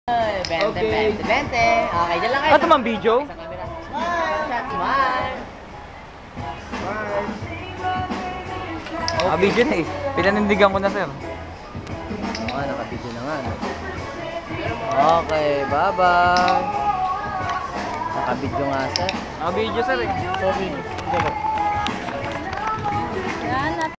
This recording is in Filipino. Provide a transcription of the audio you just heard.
20, 20, 20. Okay, dyan lang kayo. Ito mang video? Sa camera. Smile! Video na eh. Pinanindigan ko na, sir. Oo, naka-video na nga. Okay, bye-bye. Naka-video nga, sir. Video, sir eh. Sorry. Yan,